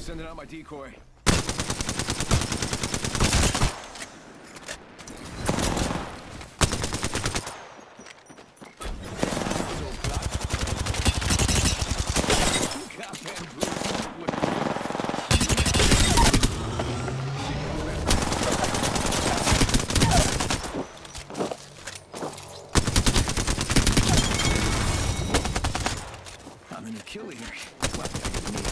Sending out my decoy. I'm in a kill leader. Well,